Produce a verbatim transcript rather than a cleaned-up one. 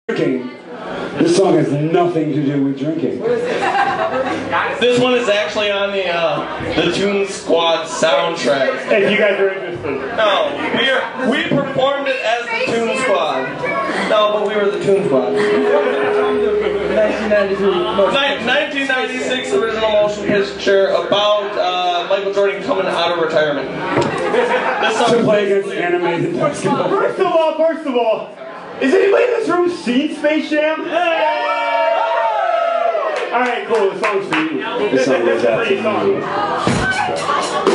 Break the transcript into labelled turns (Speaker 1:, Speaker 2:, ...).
Speaker 1: Drinking. This song has nothing to do with drinking.
Speaker 2: This one is actually on the uh, the Toon Squad soundtrack.
Speaker 3: If you guys are interested.
Speaker 2: No, we are we performed it as the Toon Squad. No, but we were the Toon Squad. nineteen ninety-six original motion picture about uh, Michael Jordan coming out of retirement. This song
Speaker 1: to play against animated basketball.
Speaker 3: First of all, first of all, is anybody in this room seen Space Jam? Hey! Alright, cool, the song's for you.
Speaker 1: This song is absolutely